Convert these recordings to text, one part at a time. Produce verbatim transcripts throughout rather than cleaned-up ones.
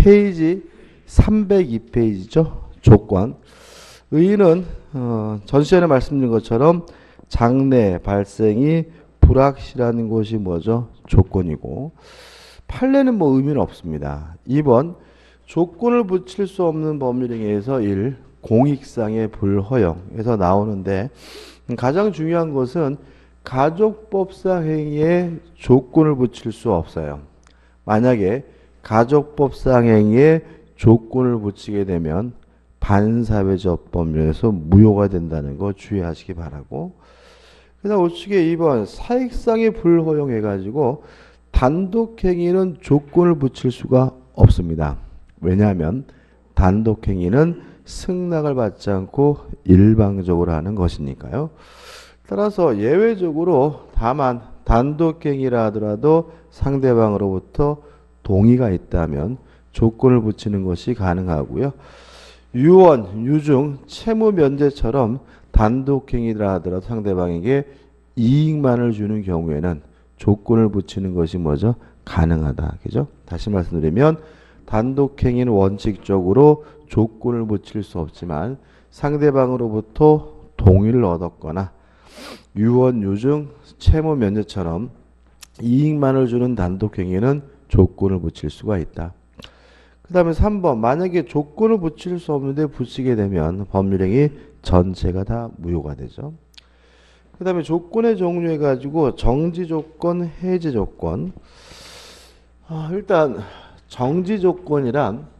페이지 삼백이 페이지죠. 조건. 의의는 어, 전 시간에 말씀드린 것처럼 장래 발생이 불확실한 것이 뭐죠? 조건이고, 판례는 뭐 의미는 없습니다. 이 번 조건을 붙일 수 없는 법률 행위에서 일. 공익상의 불허용에서 나오는데, 가장 중요한 것은 가족법상 행위에 조건을 붙일 수 없어요. 만약에 가족법상 행위에 조건을 붙이게 되면 반사회적 법률에서 무효가 된다는 거 주의하시기 바라고, 그 다음 우측에 이 번 사익상의 불허용 해가지고 단독행위는 조건을 붙일 수가 없습니다. 왜냐하면 단독행위는 승낙을 받지 않고 일방적으로 하는 것이니까요. 따라서 예외적으로 다만 단독행위라 하더라도 상대방으로부터 동의가 있다면 조건을 붙이는 것이 가능하고요. 유언, 유증, 채무면제처럼 단독행위라 하더라도 상대방에게 이익만을 주는 경우에는 조건을 붙이는 것이 뭐죠? 가능하다. 그죠? 다시 말씀드리면 단독행위는 원칙적으로 조건을 붙일 수 없지만 상대방으로부터 동의를 얻었거나 유언, 유증, 채무 면제처럼 이익만을 주는 단독행위는 조건을 붙일 수가 있다. 그 다음에 삼 번 만약에 조건을 붙일 수 없는데 붙이게 되면 법률행위 전체가 다 무효가 되죠. 그 다음에 조건의 종류 해가지고 정지조건, 해제조건. 아, 일단 정지조건이란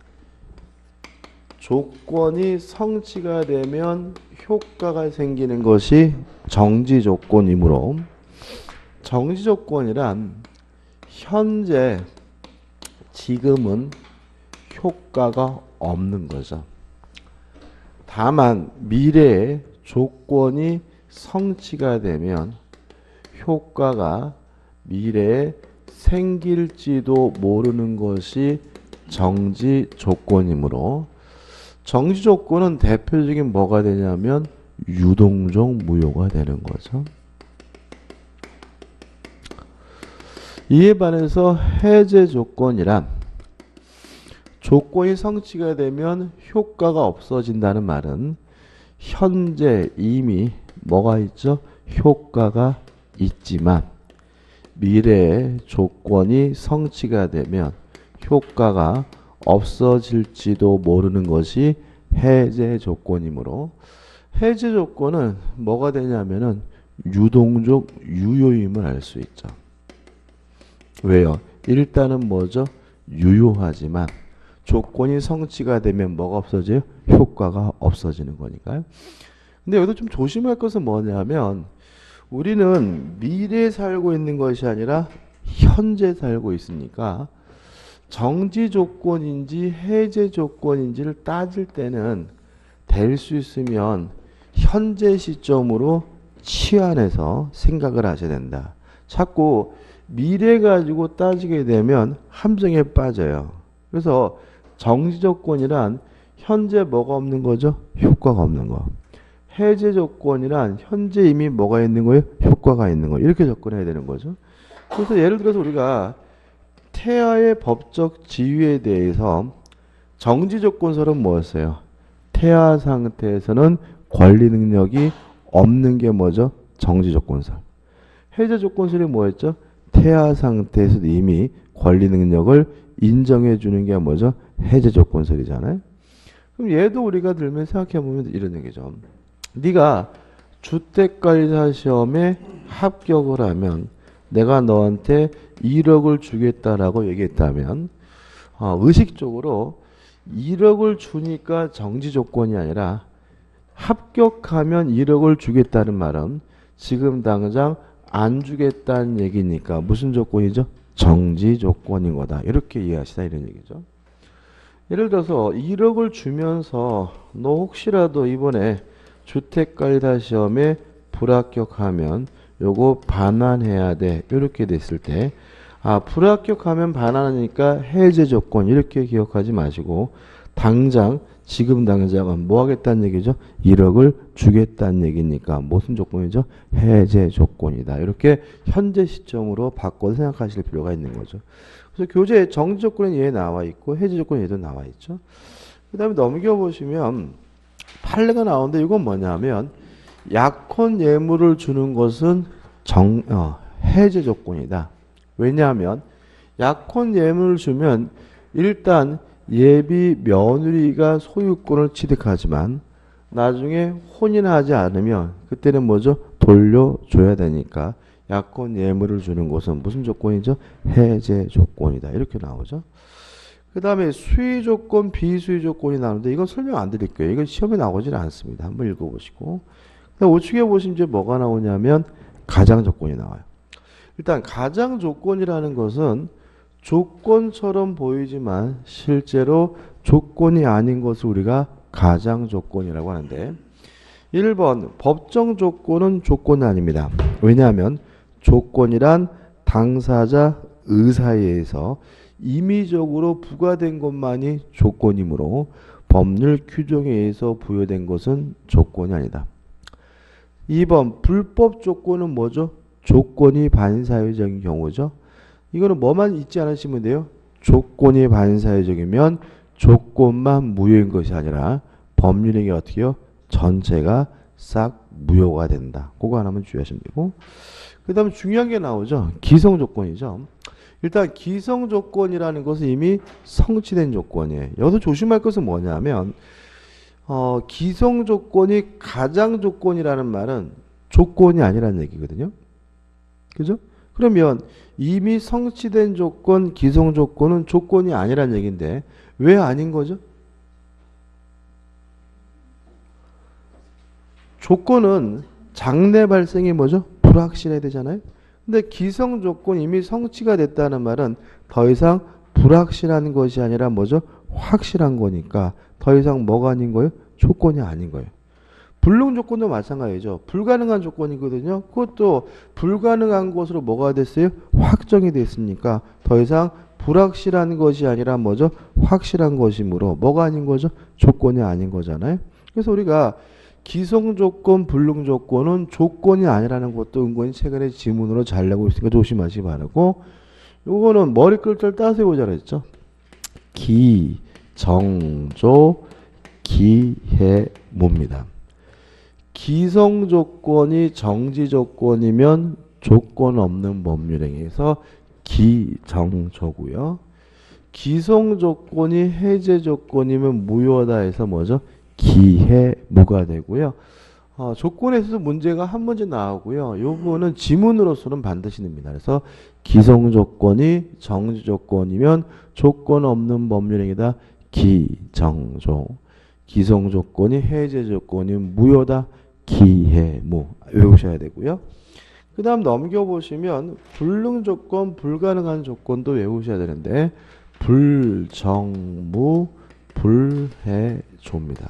조건이 성취가 되면 효과가 생기는 것이 정지조건이므로, 정지조건이란 현재 지금은 효과가 없는 거죠. 다만 미래에 조건이 성취가 되면 효과가 미래에 생길지도 모르는 것이 정지 조건이므로, 정지 조건은 대표적인 뭐가 되냐면 유동적 무효가 되는 거죠. 이에 반해서 해제 조건이란 조건이 성취가 되면 효과가 없어진다는 말은 현재 이미 뭐가 있죠? 효과가 있지만 미래에 조건이 성취가 되면 효과가 없어질지도 모르는 것이 해제 조건이므로, 해제 조건은 뭐가 되냐면은 유동적 유효임을 알 수 있죠. 왜요? 일단은 뭐죠? 유효하지만 조건이 성취가 되면 뭐가 없어져요? 효과가 없어지는 거니까요. 근데 여기서 좀 조심할 것은 뭐냐면 우리는 미래에 살고 있는 것이 아니라 현재 살고 있으니까 정지 조건인지 해제 조건인지를 따질 때는 될 수 있으면 현재 시점으로 치환해서 생각을 하셔야 된다. 자꾸 미래 가지고 따지게 되면 함정에 빠져요. 그래서 정지 조건이란 현재 뭐가 없는 거죠? 효과가 없는 거. 해제 조건이란 현재 이미 뭐가 있는 거예요? 효과가 있는 거. 이렇게 접근해야 되는 거죠. 그래서 예를 들어서 우리가 태아의 법적 지위에 대해서 정지 조건설은 뭐였어요? 태아 상태에서는 권리 능력이 없는 게 뭐죠? 정지 조건설. 해제 조건설이 뭐였죠? 태아 상태에서도 이미 권리 능력을 인정해 주는 게 뭐죠? 해제 조건설이잖아요. 그럼 얘도 우리가 들면 생각해 보면 이런 얘기죠. 네가 주택관리사 시험에 합격을 하면 내가 너한테 일억을 주겠다라고 얘기했다면 어, 의식적으로 일억을 주니까 정지 조건이 아니라 합격하면 일억을 주겠다는 말은 지금 당장 안 주겠다는 얘기니까 무슨 조건이죠? 정지 조건인 거다. 이렇게 이해하시다 이런 얘기죠. 예를 들어서 일억을 주면서 너 혹시라도 이번에 주택관리사 시험에 불합격하면 요거 반환해야 돼. 이렇게 됐을 때 아, 불합격하면 반환하니까 해제 조건 이렇게 기억하지 마시고 당장 지금 당장은 뭐 하겠다는 얘기죠? 일억을 주겠다는 얘기니까 무슨 조건이죠? 해제 조건이다. 이렇게 현재 시점으로 바꿔 생각하실 필요가 있는 거죠. 그래서 교재 정지 조건은 얘 나와 있고 해제 조건은 얘도 나와 있죠. 그 다음에 넘겨보시면 판례가 나오는데 이건 뭐냐면 약혼 예물을 주는 것은 정, 어, 해제 조건이다. 왜냐하면 약혼 예물을 주면 일단 예비 며느리가 소유권을 취득하지만 나중에 혼인하지 않으면 그때는 뭐죠? 돌려줘야 되니까 약혼 예물을 주는 것은 무슨 조건이죠? 해제 조건이다. 이렇게 나오죠. 그 다음에 수의 조건, 비수의 조건이 나오는데 이건 설명 안 드릴게요. 이건 시험에 나오질 않습니다. 한번 읽어보시고. 우측에 보시면 이제 뭐가 나오냐면 가장 조건이 나와요. 일단 가장 조건이라는 것은 조건처럼 보이지만 실제로 조건이 아닌 것을 우리가 가장 조건이라고 하는데 일 번 법정 조건은 조건이 아닙니다. 왜냐하면 조건이란 당사자 의사에 의해서 임의적으로 부과된 것만이 조건이므로 법률 규정에 의해서 부여된 것은 조건이 아니다. 이 번 불법 조건은 뭐죠? 조건이 반사회적인 경우죠. 이거는 뭐만 잊지 않으시면 돼요. 조건이 반사회적이면 조건만 무효인 것이 아니라 법률행위 어떻게 해요? 전체가 싹 무효가 된다. 그거 하나만 주의하시면 되고 그 다음에 중요한 게 나오죠. 기성조건이죠. 일단 기성조건이라는 것은 이미 성취된 조건이에요. 여기서 조심할 것은 뭐냐면 어, 기성조건이 가장 조건이라는 말은 조건이 아니라는 얘기거든요. 그죠? 그러면 이미 성취된 조건, 기성조건은 조건이 아니라는 얘기인데 왜 아닌 거죠? 조건은 장래 발생이 뭐죠? 불확실해야 되잖아요. 근데 기성조건 이미 성취가 됐다는 말은 더 이상 불확실한 것이 아니라 뭐죠? 확실한 거니까 더 이상 뭐가 아닌 거예요? 조건이 아닌 거예요. 불능 조건도 마찬가지죠. 불가능한 조건이거든요. 그것도 불가능한 것으로 뭐가 됐어요? 확정이 됐으니까 더 이상 불확실한 것이 아니라 뭐죠? 확실한 것이므로 뭐가 아닌 거죠? 조건이 아닌 거잖아요. 그래서 우리가 기성조건, 불능조건은 조건이 아니라는 것도 은근히 최근에 지문으로 잘 내고 있으니까 조심하시기 바라고 요거는 머리 끌들 따세우자 그랬죠. 기, 정조, 기해모입니다. 기성조건이 정지조건이면 조건 없는 법률행위에서 기정조고요. 기성조건이 해제조건이면 무효하다 해서 뭐죠? 기해무가 되고요. 어, 조건에서 문제가 한 문제 나오고요. 이 부분은 지문으로서는 반드시 냅니다. 그래서 기성조건이 정지조건이면 조건 없는 법률행위다. 기정조. 기성조건이 해제조건이 무효다. 기해무. 외우셔야 되고요. 그 다음 넘겨보시면 불능조건, 불가능한 조건도 외우셔야 되는데 불정무, 불해조입니다.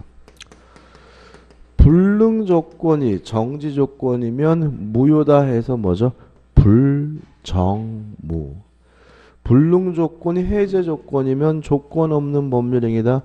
불능 조건이 정지 조건이면 무효다 해서 뭐죠? 불정무. 불능 조건이 해제 조건이면 조건 없는 법률행위다.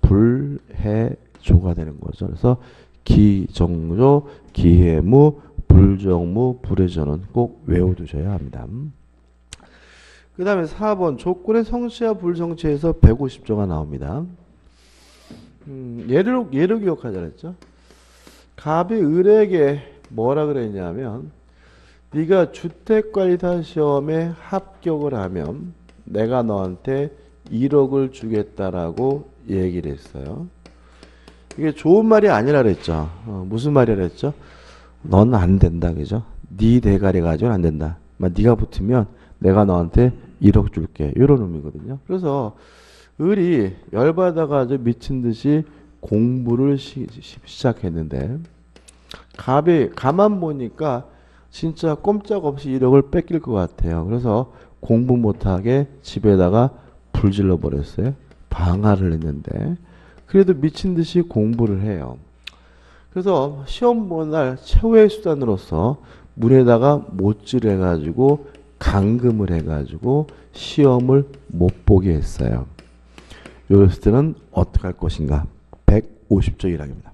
불해조가 되는 거죠. 그래서 기정조, 기해무, 불정무, 불해조는 꼭 외워두셔야 합니다. 그 다음에 사 번 조건의 성취와 불성취에서 백오십 조가 나옵니다. 음, 예를, 예를 기억하자 그랬죠. 갑이 을에게 뭐라 그랬냐면 네가 주택관리사 시험에 합격을 하면 내가 너한테 일억을 주겠다라고 얘기를 했어요. 이게 좋은 말이 아니라 그랬죠. 어, 무슨 말이라 그랬죠? 넌 안 된다 그죠? 네 대가리 가지고는 안 된다. 네가 붙으면 내가 너한테 일억 줄게. 이런 의미거든요. 그래서 을이 열받아가지고 미친 듯이 공부를 시, 시작했는데 갑이 가만 보니까 진짜 꼼짝없이 일억을 뺏길 것 같아요. 그래서 공부 못하게 집에다가 불질러 버렸어요. 방화를 했는데 그래도 미친 듯이 공부를 해요. 그래서 시험 보는 날 최후의 수단으로서 문에다가 못질 해가지고 감금을 해가지고 시험을 못 보게 했어요. 이랬을 때는 어떻게 할 것인가? 백오십 조 일 항입니다.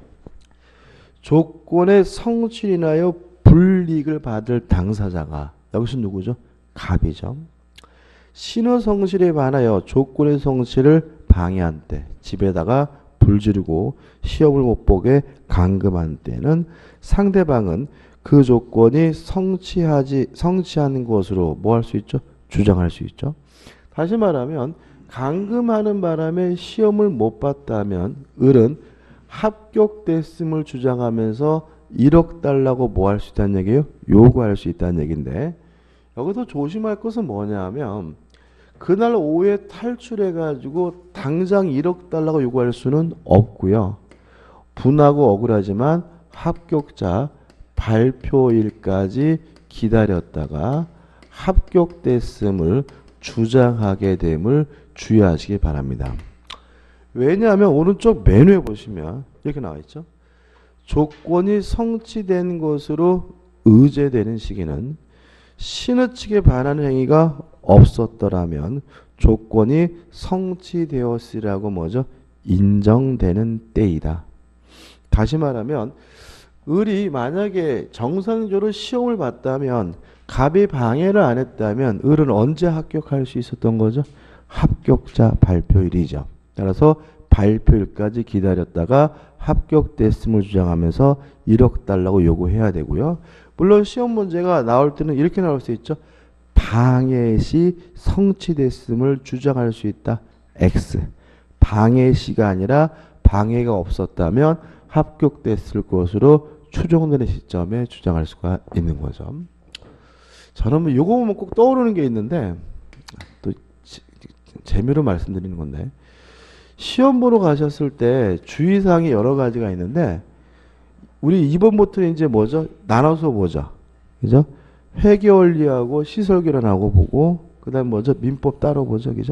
조건의 성취로 인하여 불이익을 받을 당사자가 여기서 누구죠? 갑이죠. 신호 성질에 반하여 조건의 성질을 방해한 때, 집에다가 불 지르고 시험을 못 보게 감금한 때는 상대방은 그 조건이 성취하지 성취하는 것으로 뭐 할 수 있죠? 주장할 수 있죠. 다시 말하면 감금하는 바람에 시험을 못 봤다면 을은 합격됐음을 주장하면서 일억 달라고 뭐 할 수 있다는 얘기예요? 요구할 수 있다는 얘기인데, 여기서 조심할 것은 뭐냐면 그날 오후에 탈출해가지고 당장 일억 달라고 요구할 수는 없고요. 분하고 억울하지만 합격자 발표일까지 기다렸다가 합격됐음을 주장하게 됨을 주의하시기 바랍니다. 왜냐하면 오른쪽 맨 위에 보시면 이렇게 나와 있죠. 조건이 성취된 것으로 의제되는 시기는 신의 측에 반하는 행위가 없었더라면 조건이 성취되었으리라고 뭐죠? 인정되는 때이다. 다시 말하면 을이 만약에 정상적으로 시험을 봤다면 갑이 방해를 안 했다면 을은 언제 합격할 수 있었던 거죠? 합격자 발표일이죠. 따라서 발표일까지 기다렸다가 합격됐음을 주장하면서 일억 달라고 요구해야 되고요. 물론 시험 문제가 나올 때는 이렇게 나올 수 있죠. 방해 시 성취됐음을 주장할 수 있다. X. 방해 시가 아니라 방해가 없었다면 합격됐을 것으로 추정되는 시점에 주장할 수가 있는 거죠. 저는 뭐 요거 보면 꼭 떠오르는 게 있는데, 또 재미로 말씀드리는 건데, 시험 보러 가셨을 때 주의사항이 여러 가지가 있는데, 우리 이번부터 이제 뭐죠? 나눠서 보죠. 그죠? 회계원리하고 시설결연하고 보고, 그 다음 뭐죠? 민법 따로 보죠. 그죠?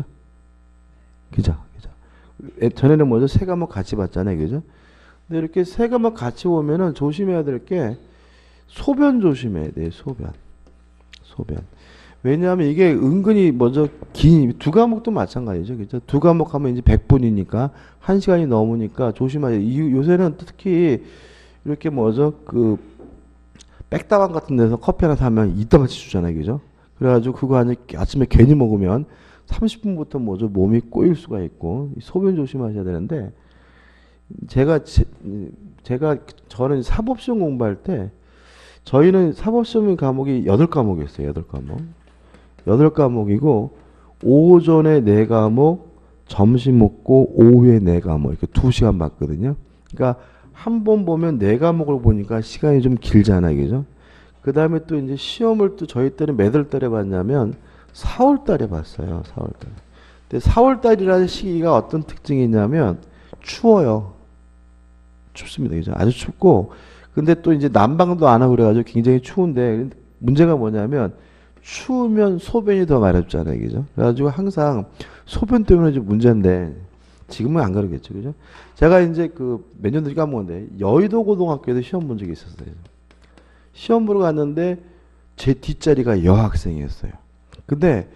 그죠? 그죠? 전에는 뭐죠? 세 과목 같이 봤잖아요. 그죠? 근데 이렇게 세 과목 같이 보면은 조심해야 될 게 소변 조심해야 돼요. 소변. 소변. 왜냐하면 이게 은근히 먼저 긴, 두 과목도 마찬가지죠. 그죠? 두 과목 하면 이제 백 분이니까 한 시간이 넘으니까 조심하세요. 이, 요새는 특히 이렇게 뭐죠? 그 백다방 같은 데서 커피 하나 사면 이따같이 주잖아요. 그죠? 그래가지고 그거 아침에 괜히 먹으면 삼십 분부터 뭐죠? 몸이 꼬일 수가 있고, 소변 조심하셔야 되는데, 제가, 제, 제가, 저는 사법시험 공부할 때, 저희는 사법시험 과목이 여덟 과목이었어요. 여덟 과목. 여덟 과목이고, 오전에 네 과목, 점심 먹고, 오후에 네 과목, 이렇게 두 시간 봤거든요. 그러니까, 한 번 보면 네 과목을 보니까 시간이 좀 길잖아요. 그죠? 그 다음에 또 이제 시험을 또 저희 때는 몇 월 달에 봤냐면, 사월 달에 봤어요. 사월 달에. 근데 사월 달이라는 시기가 어떤 특징이 있냐면, 추워요. 춥습니다. 그죠? 아주 춥고, 근데 또 이제 난방도 안 하고 그래가지고 굉장히 추운데, 문제가 뭐냐면, 추우면 소변이 더 마렵잖아요. 그죠? 그래가지고 항상 소변 때문에 좀 문제인데, 지금은 안 그러겠죠. 그죠? 제가 이제 그 몇 년 전에 까먹었는데, 여의도 고등학교에도 시험 본 적이 있었어요. 시험 보러 갔는데, 제 뒷자리가 여학생이었어요. 근데,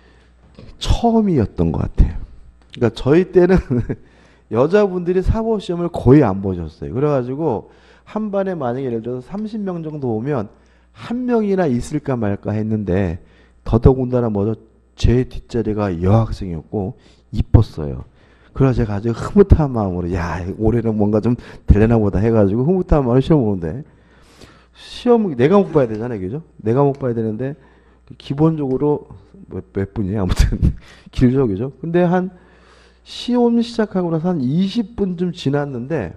처음이었던 것 같아요. 그러니까 저희 때는 여자분들이 사법시험을 거의 안 보셨어요. 그래가지고 한 반에 만약에 예를 들어서 삼십 명 정도 오면 한 명이나 있을까 말까 했는데, 더더군다나 뭐죠? 제 뒷자리가 여학생이었고 이뻤어요. 그래서 제가 아주 흐뭇한 마음으로 야 올해는 뭔가 좀 되려나 보다 해가지고 흐뭇한 마음으로 시험 보는데, 시험 내가 못 봐야 되잖아요. 그죠? 내가 못 봐야 되는데 기본적으로 몇, 몇 분이에요? 아무튼 길죠. 그죠? 근데 한 시험 시작하고 나서 한 이십 분쯤 지났는데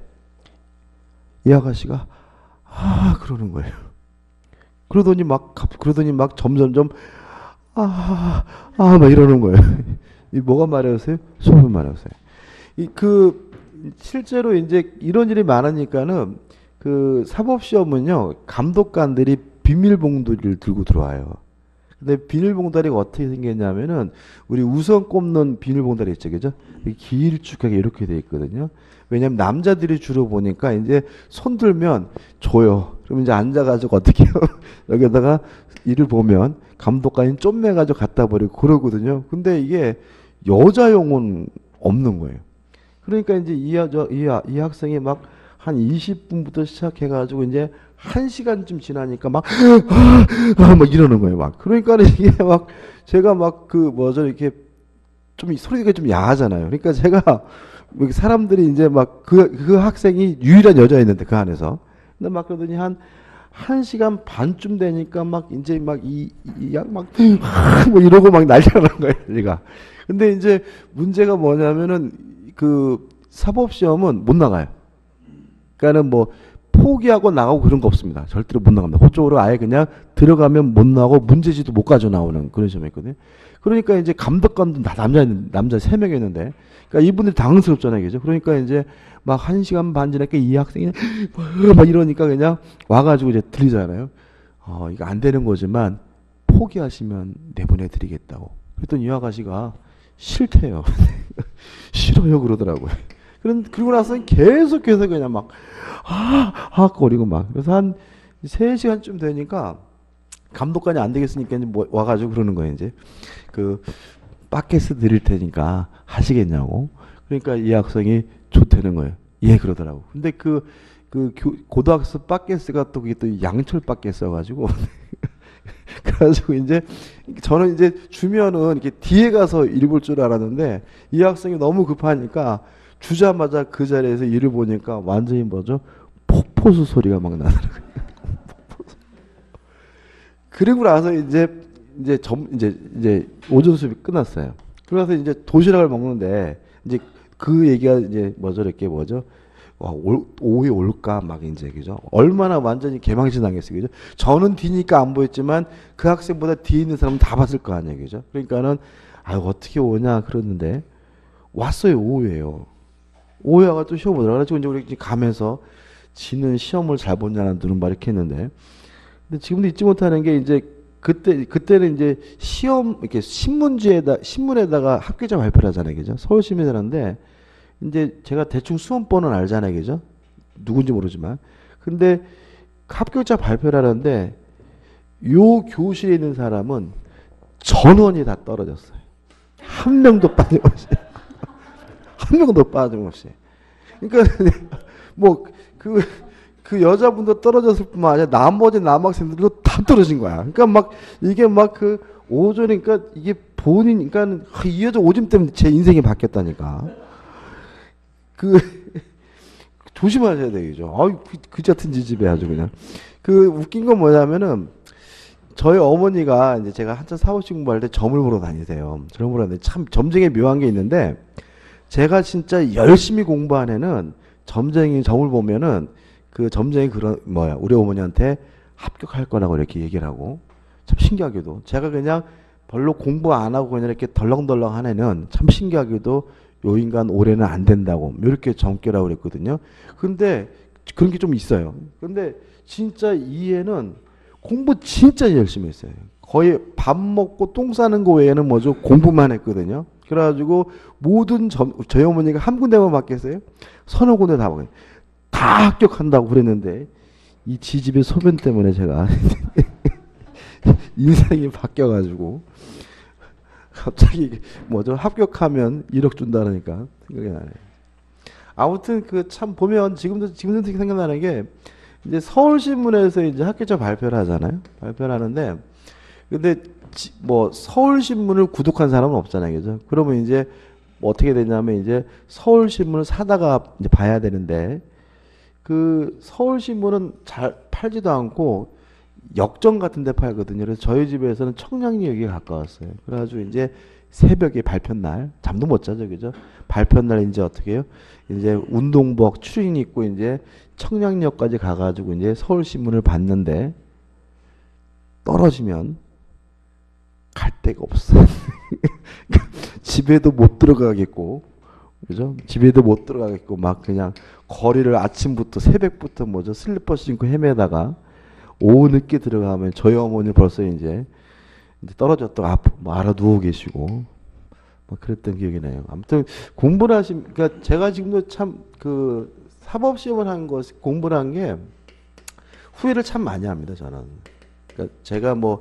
이 아가씨가 아 그러는 거예요. 그러더니 막 그러더니 막 점점점 아 아 막 이러는 거예요. 이 뭐가 말해주세요? 소변 말해주세요. 이 그 실제로 이제 이런 일이 많으니까는 그 사법시험은요 감독관들이 비밀봉다리를 들고 들어와요. 근데 비닐봉다리가 어떻게 생겼냐면은 우리 우선 꼽는 비닐봉다리 있죠, 그죠? 길쭉하게 이렇게 돼 있거든요. 왜냐면 남자들이 주로 보니까 이제 손 들면 줘요. 그럼 이제 앉아가지고 어떻게 해요? 여기다가 이를 보면 감독관이 좀매가지고 갖다 버리고 그러거든요. 근데 이게 여자용은 없는 거예요. 그러니까 이제 이, 저, 이, 이 학생이 막 한 이십 분부터 시작해가지고 이제 한 시간쯤 지나니까 막, 아, 아, 막 이러는 거예요. 막. 그러니까 이게 막 제가 막 그 뭐죠 이렇게 좀 소리가 좀 야하잖아요. 그러니까 제가 사람들이 이제 막 그 그 학생이 유일한 여자였는데 그 안에서 근데 막 그러더니 한 한 시간 반쯤 되니까 막 이제 막 이 이막뭐 이러고 막 난리가 난 거예요, 제가. 근데 이제 문제가 뭐냐면은 그 사법 시험은 못 나가요. 그러니까는 뭐 포기하고 나가고 그런 거 없습니다. 절대로 못 나갑니다. 그쪽으로 아예 그냥 들어가면 못 나오고 문제지도 못 가져 나오는 그런 시험이었거든요. 그러니까 이제 감독관도 다 남자 남자 세 명이었는데, 그러니까 이분들이 당황스럽잖아요, 그죠? 그러니까 이제 막 한 시간 반 지나니까 이 학생이 막 이러니까 그냥 와가지고 이제 들리잖아요. 어 이거 안 되는 거지만 포기하시면 내보내드리겠다고. 그랬더니 이 아가씨가 싫대요. 싫어요 그러더라고요. 그런 그러고 나서 계속해서 그냥 막 아, 아 거리고 막. 그래서 한 세 시간쯤 되니까 감독관이 안 되겠으니까 이제 뭐 와가지고 그러는 거예요, 이제. 그 팟캐스트 드릴 테니까 하시겠냐고. 그러니까 이 학생이 좋다는 거예요. 예, 그러더라고. 근데 그, 그 고등학생 팟캐스트가 또 그게 또 양철 팟캐스트여가지고 그래가지고 이제 저는 이제 주면은 이렇게 뒤에 가서 읽을 줄 알았는데 이 학생이 너무 급하니까 주자마자 그 자리에서 일을 보니까 완전히 뭐죠? 폭포수 소리가 막 나더라고요. 그리고 나서 이제 이제 점 이제 이제 오전 수업이 끝났어요. 그래서 이제 도시락을 먹는데 이제 그 얘기가 이제 뭐죠? 이렇게 뭐죠? 와, 올, 오후에 올까 막 이제 그죠? 얼마나 완전히 개망신 당했어요, 그죠? 저는 뒤니까 안 보였지만 그 학생보다 뒤에 있는 사람은 다 봤을 거 아니에요, 그죠? 그러니까는 아 어떻게 오냐 그러는데 왔어요, 오후에요. 오후에 와가 또 시험 보더라. 그래가지고 이제 우리 가면서 지는 시험을 잘 보냐는 누른 말 이렇게 했는데, 근데 지금도 잊지 못하는 게 이제 그때 그때는 이제 시험 이렇게 신문지에다 신문에다가 합격자 발표를 하잖아요, 그죠? 서울시민이라는데 이제 제가 대충 수험번호는 알잖아요, 그죠? 누군지 모르지만. 근데 합격자 발표를 하는데 요 교실에 있는 사람은 전원이 다 떨어졌어요. 한 명도 빠짐없이. 한 명도 빠짐없이. 그러니까 뭐 그 그 여자분도 떨어졌을 뿐만 아니라 나머지 남학생들도 다 떨어진 거야. 그러니까 막 이게 막 그 오전이니까 이게 본인 그러니까 이 여자 오줌 때문에 제 인생이 바뀌었다니까. 그 조심하셔야 되겠죠. 아이 그, 그 같은 지집에 아주 그냥. 그 웃긴 건 뭐냐면은 저희 어머니가 이제 제가 한참 사고시 공부할 때 점을 보러 다니세요. 점을 보러 다니는데 참 점쟁이 묘한 게 있는데 제가 진짜 열심히 공부한 애는 점쟁이 점을 보면은 그 점쟁이 그런 뭐야 우리 어머니한테 합격할 거라고 이렇게 얘기를 하고 참 신기하게도 제가 그냥 별로 공부 안 하고 그냥 이렇게 덜렁덜렁 한 애는 참 신기하게도 요 인간 올해는 안 된다고 이렇게 점괘라고 그랬거든요. 근데 그런 게 좀 있어요. 근데 진짜 이 애는 공부 진짜 열심히 했어요. 거의 밥 먹고 똥 싸는 거 외에는 뭐죠? 공부만 했거든요. 그래가지고 모든 점, 저희 어머니가 한 군데만 맡겼어요. 서너 군데 다 먹어요. 다 합격한다고 그랬는데 이 지집의 소변 때문에 제가 인생이 바뀌어가지고 갑자기 뭐죠? 합격하면 일억 준다니까 생각이 나네요. 아무튼 그 참 보면 지금도 지금도 생각나는 게 이제 서울신문에서 이제 합격자 발표를 하잖아요. 발표를 하는데 근데 지, 뭐 서울신문을 구독한 사람은 없잖아요, 그죠? 그러면 이제 뭐 어떻게 되냐면 이제 서울신문을 사다가 이제 봐야 되는데 그 서울신문은 잘 팔지도 않고 역전 같은 데 팔거든요. 그래서 저희 집에서는 청량리역에 가까웠어요. 그래가지고 이제 새벽에 발표날 잠도 못 자죠, 그죠? 발표날 이제 어떻게 해요? 이제 운동복 추리닝 입고 이제 청량리역까지 가가지고 이제 서울신문을 봤는데 떨어지면 갈 데가 없어. 집에도 못 들어가겠고, 그죠? 집에도 못 들어가겠고 막 그냥 거리를 아침부터 새벽부터 뭐죠? 슬리퍼 신고 헤매다가 오후 늦게 들어가면 저희 어머니 벌써 이제, 이제 떨어졌다가 앞, 뭐 알아 누워 계시고 막 그랬던 기억이 나요. 아무튼 공부를 하신, 그러니까 제가 지금도 참 그 사법 시험을 한 것, 공부를 한 게 후회를 참 많이 합니다, 저는. 그러니까 제가 뭐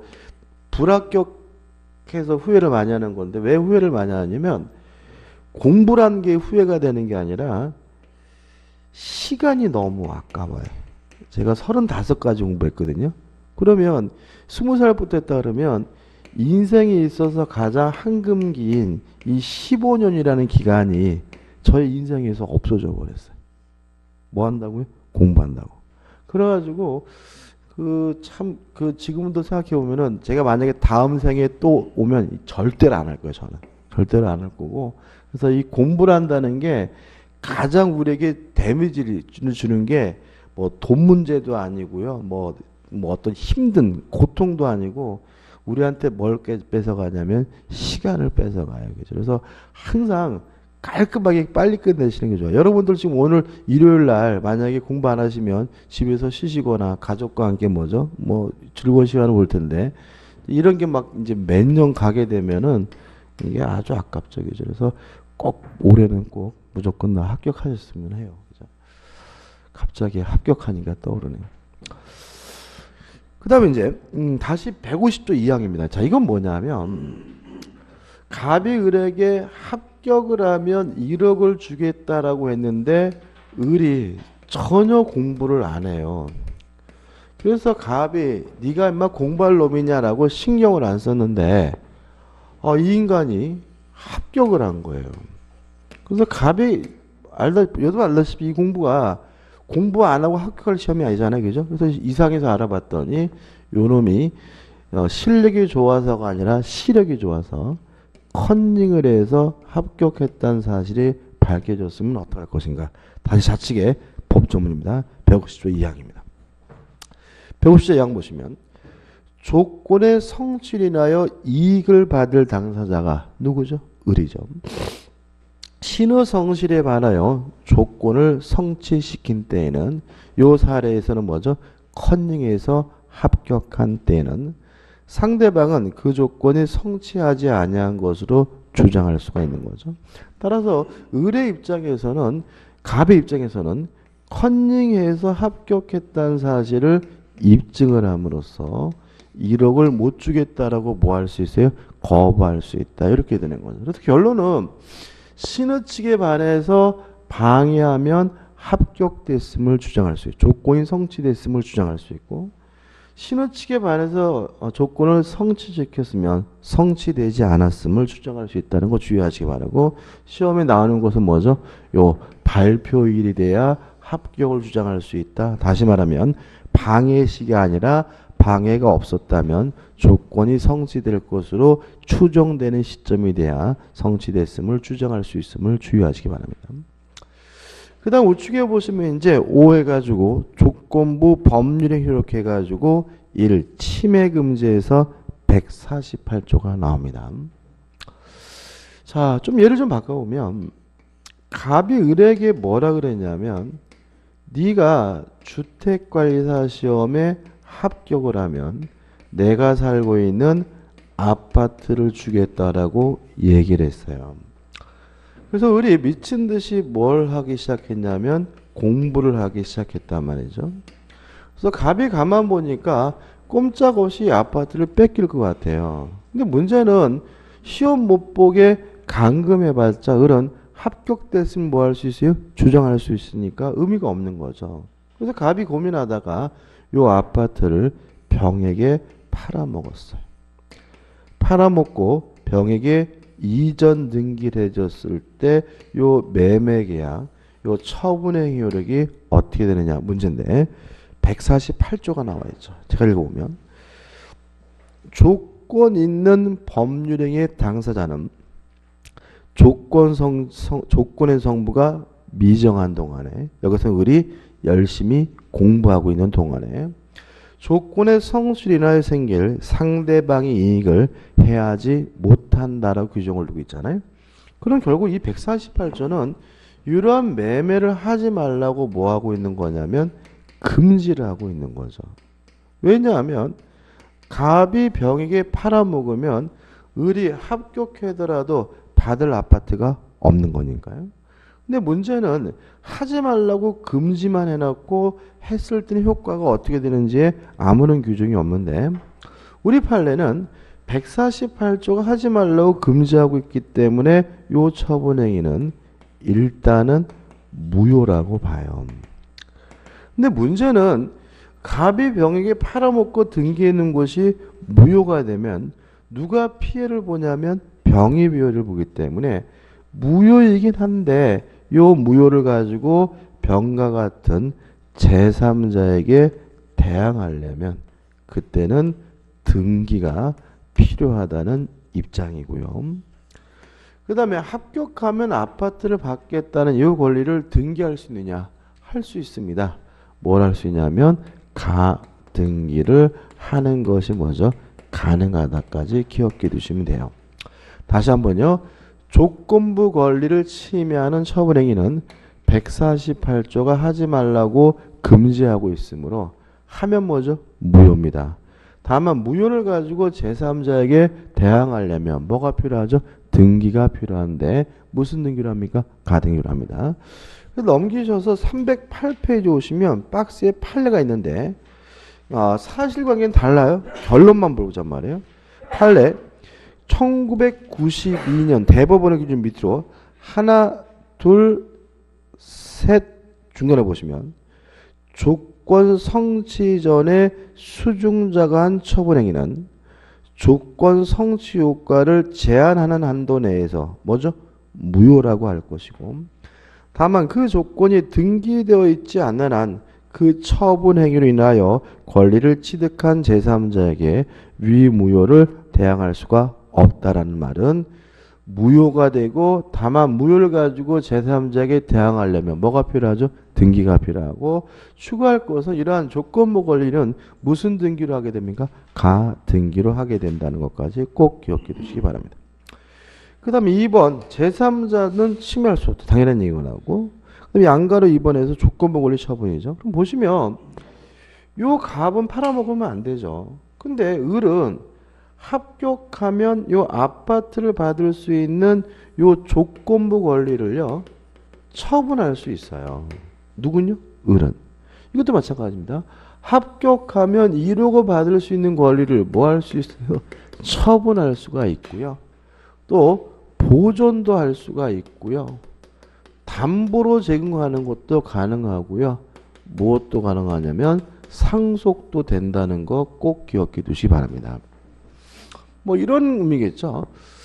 불합격해서 후회를 많이 하는 건데 왜 후회를 많이 하냐면 공부란 게 후회가 되는 게 아니라 시간이 너무 아까워요. 제가 서른다섯까지 공부했거든요. 그러면 스무 살부터 했다 그러면 인생에 있어서 가장 황금기인 이 십오 년이라는 기간이 저의 인생에서 없어져 버렸어요. 뭐 한다고요? 공부한다고. 그래가지고 그 참 그 지금도 생각해 보면은 제가 만약에 다음 생에 또 오면 절대로 안 할 거예요. 저는 절대로 안 할 거고. 그래서 이 공부를 한다는 게 가장 우리에게 데미지를 주는 게 뭐 돈 문제도 아니고요. 뭐, 뭐 어떤 힘든 고통도 아니고 우리한테 뭘 뺏어가냐면 시간을 뺏어가요. 그죠? 그래서 항상 깔끔하게 빨리 끝내시는 게 좋아요. 여러분들 지금 오늘 일요일 날 만약에 공부 안 하시면 집에서 쉬시거나 가족과 함께 뭐죠? 뭐 즐거운 시간을 볼 텐데 이런 게 막 이제 몇 년 가게 되면은 이게 아주 아깝죠. 그죠? 그래서 꼭 올해는 꼭 무조건 나 합격하셨으면 해요. 그죠? 갑자기 합격하니까 떠오르네요. 그 다음에 이제 음 다시 백오십 조 이 항입니다. 자, 이건 뭐냐면 갑이 을에게 합격을 하면 일억을 주겠다라고 했는데 을이 전혀 공부를 안 해요. 그래서 갑이 네가 인마 공부할 놈이냐라고 신경을 안 썼는데 어, 이 인간이 합격을 한 거예요. 그래서 갑이 알다 여도 알다시피 이 공부가 공부 안 하고 합격할 시험이 아니잖아요. 그죠? 그래서 이상해서 알아봤더니 요 놈이 어, 실력이 좋아서가 아니라 시력이 좋아서 컨닝을 해서 합격했다는 사실이 밝혀졌으면 어떡할 것인가. 다시 좌측에 법조문입니다. 백오십 조 이 항입니다. 백오십 조 이 항 보시면 조건의 성취를 인하여 이익을 받을 당사자가 누구죠? 을이죠. 신의 성실에 반하여 조건을 성취시킨 때에는 요 사례에서는 뭐죠? 컨닝에서 합격한 때에는 상대방은 그 조건이 성취하지 아니한 것으로 주장할 수가 있는 거죠. 따라서 을의 입장에서는 갑의 입장에서는 컨닝해서 합격했다는 사실을 입증을 함으로써 일억을 못 주겠다라고 뭐 할 수 있어요? 거부할 수 있다. 이렇게 되는 거죠. 그래서 결론은 신의 측에 반해서 방해하면 합격됐음을 주장할 수 있고 조건이 성취됐음을 주장할 수 있고 신의 측에 반해서 조건을 성취시켰으면 성취되지 않았음을 주장할 수 있다는 거 주의하시기 바라고 시험에 나오는 것은 뭐죠? 요 발표일이 돼야 합격을 주장할 수 있다. 다시 말하면 방해식이 아니라 방해가 없었다면 조건이 성취될 것으로 추정되는 시점이 돼야 성취됐음을 주장할 수 있음을 주의하시기 바랍니다. 그 다음 우측에 보시면 이제 오 해가지고 조건부 법률행 이렇게 해가지고 일 침해 금지에서 백사십팔 조가 나옵니다. 자, 좀 예를 좀 바꿔보면 갑이 을에게 뭐라 그랬냐면 네가 주택관리사 시험에 합격을 하면 내가 살고 있는 아파트를 주겠다라고 얘기를 했어요. 그래서 우리 미친 듯이 뭘 하기 시작했냐면 공부를 하기 시작했단 말이죠. 그래서 갑이 가만 보니까 꼼짝없이 아파트를 뺏길 것 같아요. 근데 문제는 시험 못 보게 감금해봤자 을은 합격됐으면 뭐 할 수 있어요? 주장할 수 있으니까 의미가 없는 거죠. 그래서 갑이 고민하다가 요 아파트를 병에게 팔아먹었어요. 팔아먹고 병에게 이전 등기를 해줬을 때 요 매매계약, 요 처분의 효력이 어떻게 되느냐 문제인데 백사십팔 조가 나와 있죠. 제가 읽어보면 조건 있는 법률행위의 당사자는 조건 성, 성, 조건의 성부가 미정한 동안에 여기서 을이 열심히 공부하고 있는 동안에 조건의 성실 인하여 생길 상대방의 이익을 해하지 못한다라고 규정을 두고 있잖아요. 그럼 결국 이 백사십팔 조는 이러한 매매를 하지 말라고 뭐 하고 있는 거냐면 금지를 하고 있는 거죠. 왜냐하면 갑이 병에게 팔아먹으면 을이 합격하더라도 받을 아파트가 없는 거니까요. 근데 문제는 하지 말라고 금지만 해놨고 했을 때는 효과가 어떻게 되는지에 아무런 규정이 없는데 우리 판례는 백사십팔 조가 하지 말라고 금지하고 있기 때문에 요 처분행위는 일단은 무효라고 봐요. 근데 문제는 갑이 병에게 팔아먹고 등기했는 것이 무효가 되면 누가 피해를 보냐면 병이 피해를 보기 때문에 무효이긴 한데 요 무효를 가지고 병과 같은 제삼자에게 대항하려면 그때는 등기가 필요하다는 입장이고요. 그 다음에 합격하면 아파트를 받겠다는 이 권리를 등기할 수 있느냐? 할 수 있습니다. 뭘 할 수 있냐면 가등기를 하는 것이 뭐죠? 가능하다까지 기억해 두시면 돼요. 다시 한번요. 조건부 권리를 침해하는 처분행위는 백사십팔 조가 하지 말라고 금지하고 있으므로 하면 뭐죠? 무효입니다. 다만 무효를 가지고 제삼자에게 대항하려면 뭐가 필요하죠? 등기가 필요한데 무슨 등기를 합니까? 가등기를 합니다. 넘기셔서 삼백팔 페이지 오시면 박스에 판례가 있는데 아, 사실관계는 달라요. 결론만 보자란 말이에요. 판례 천구백구십이 년 대법원의 기준 밑으로 하나 둘 셋 중간에 보시면 조건 성취 전에 수중자가 한 처분행위는 조건 성취 효과를 제한하는 한도 내에서 뭐죠? 무효라고 할 것이고 다만 그 조건이 등기되어 있지 않는 한 그 처분 행위로 인하여 권리를 취득한 제삼자에게 위무효를 대항할 수가 없다라는 말은 무효가 되고 다만 무효를 가지고 제삼자에게 대항하려면 뭐가 필요하죠? 등기가 필요하고 추가할 것은 이러한 조건부 권리는 무슨 등기로 하게 됩니까? 가등기로 하게 된다는 것까지 꼭 기억해 두시기 바랍니다. 그 다음에 이 번 제삼자는 침해할 수 없다. 당연한 얘기가 나오고 그 다음에 양가로 이 번에서 조건부 권리 처분이죠. 그럼 보시면 요 갑은 팔아먹으면 안 되죠. 근데 을은 합격하면 요 아파트를 받을 수 있는 요 조건부 권리를요 처분할 수 있어요. 누군요? 을은. 이것도 마찬가지입니다. 합격하면 일억을 받을 수 있는 권리를 뭐 할 수 있어요? 처분할 수가 있고요. 또 보존도 할 수가 있고요. 담보로 제공하는 것도 가능하고요. 무엇도 가능하냐면 상속도 된다는 거 꼭 기억해 두시기 바랍니다. 뭐 이런 의미겠죠.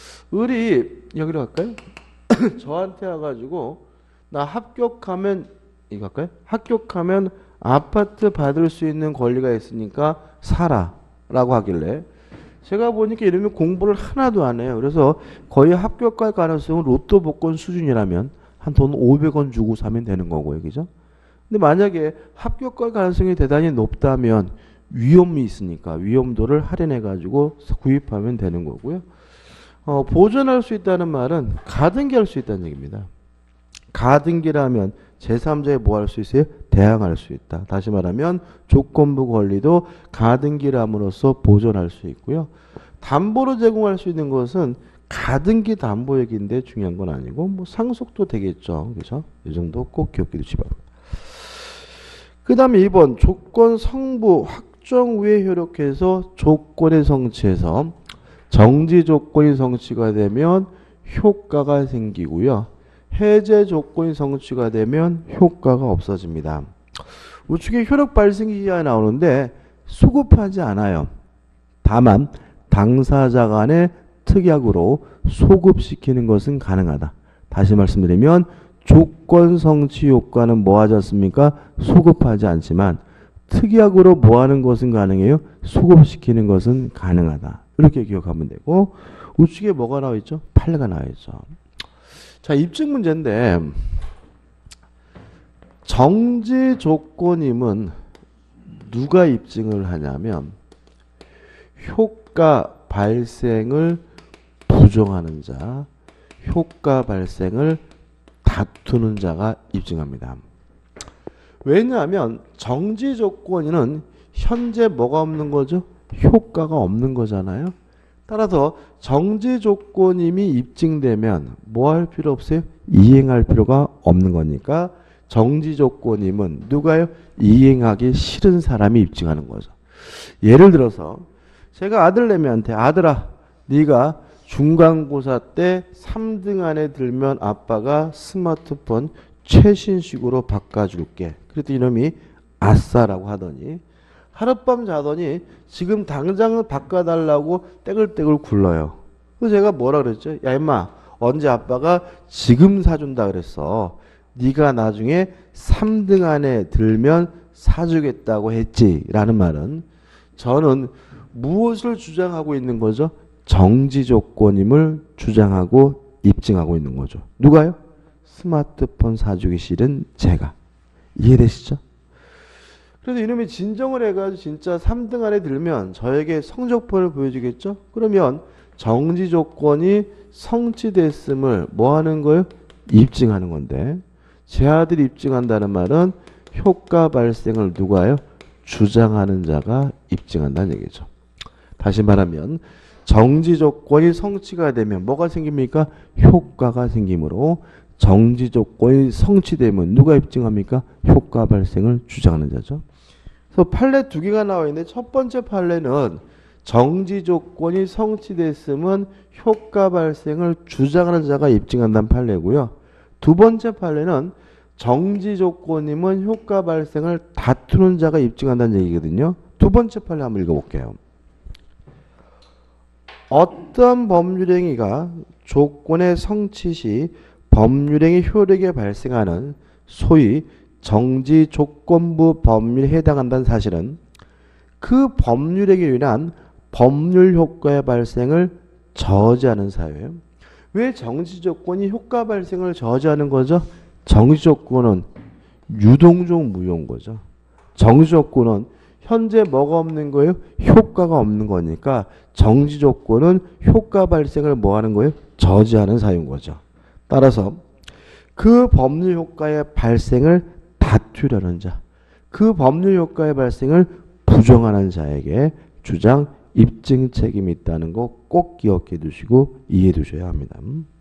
을이 여기로 갈까요? 저한테 와가지고 나 합격하면 이거 할까요? 합격하면 아파트 받을 수 있는 권리가 있으니까 사라 라고 하길래 제가 보니까 이러면 공부를 하나도 안 해요. 그래서 거의 합격할 가능성은 로또 복권 수준이라면 한 돈 오백 원 주고 사면 되는 거고요. 그죠? 근데 만약에 합격할 가능성이 대단히 높다면 위험이 있으니까 위험도를 할인해 가지고 구입하면 되는 거고요. 어, 보존할 수 있다는 말은 가등기할 수 있다는 얘기입니다. 가등기라면 제삼자에 뭐 할 수 있어요? 대항할 수 있다. 다시 말하면 조건부 권리도 가등기함으로써 보존할 수 있고요. 담보로 제공할 수 있는 것은 가등기 담보 얘기인데 중요한 건 아니고 뭐 상속도 되겠죠. 그죠? 이 정도 꼭 기억해 두시기 바랍니다. 그 다음에 이 번 조건 성부 확정 후에 효력해서 조건의 성취에서 정지 조건이 성취가 되면 효과가 생기고요. 해제 조건이 성취가 되면 효과가 없어집니다. 우측에 효력 발생 기간이 나오는데 소급하지 않아요. 다만 당사자 간의 특약으로 소급시키는 것은 가능하다. 다시 말씀드리면 조건 성취 효과는 뭐 하지 않습니까? 소급하지 않지만 특약으로 뭐 하는 것은 가능해요? 소급시키는 것은 가능하다. 이렇게 기억하면 되고 우측에 뭐가 나와 있죠? 판례가 나와 있죠. 자, 입증 문제인데 정지 조건임은 누가 입증을 하냐면 효과 발생을 부정하는 자, 효과 발생을 다투는 자가 입증합니다. 왜냐하면 정지 조건은 현재 뭐가 없는 거죠? 효과가 없는 거잖아요. 따라서 정지 조건임이 입증되면 뭐 할 필요 없어요? 이행할 필요가 없는 거니까 정지 조건임은 누가요? 이행하기 싫은 사람이 입증하는 거죠. 예를 들어서 제가 아들내미한테 아들아 네가 중간고사 때 삼 등 안에 들면 아빠가 스마트폰 최신식으로 바꿔줄게. 그랬더니 이놈이 아싸라고 하더니 하룻밤 자더니 지금 당장 바꿔달라고 떼글떼글 굴러요. 그래서 제가 뭐라 그랬죠? 야 임마 언제 아빠가 지금 사준다 그랬어. 네가 나중에 삼 등 안에 들면 사주겠다고 했지 라는 말은 저는 무엇을 주장하고 있는 거죠? 정지 조건임을 주장하고 입증하고 있는 거죠. 누가요? 스마트폰 사주기 싫은 제가. 이해되시죠? 그래서 이놈이 진정을 해가지고 진짜 삼 등 안에 들면 저에게 성적표를 보여주겠죠? 그러면 정지 조건이 성취됐음을 뭐 하는 거예요? 입증하는 건데 제 아들이 입증한다는 말은 효과 발생을 누가요? 주장하는 자가 입증한다는 얘기죠. 다시 말하면 정지 조건이 성취가 되면 뭐가 생깁니까? 효과가 생기므로 정지 조건이 성취되면 누가 입증합니까? 효과 발생을 주장하는 자죠. 그래서 판례 두 개가 나와 있는데 첫 번째 판례는 정지 조건이 성취됐음은 효과 발생을 주장하는 자가 입증한다는 판례고요. 두 번째 판례는 정지 조건이면 효과 발생을 다투는 자가 입증한다는 얘기거든요. 두 번째 판례 한번 읽어볼게요. 어떤 법률행위가 조건의 성취 시 법률행위 효력에 발생하는 소위 정지 조건부 법률에 해당한다는 사실은 그 법률행위로 인한 법률 효과의 발생을 저지하는 사유예요. 왜 정지 조건이 효과 발생을 저지하는 거죠? 정지 조건은 유동적 무효인 거죠. 정지 조건은 현재 뭐가 없는 거예요? 효과가 없는 거니까 정지 조건은 효과 발생을 뭐 하는 거예요? 저지하는 사유인 거죠. 따라서 그 법률 효과의 발생을 다투려는 자, 그 법률 효과의 발생을 부정하는 자에게 주장 입증 책임이 있다는 거 꼭 기억해 두시고 이해해 두셔야 합니다.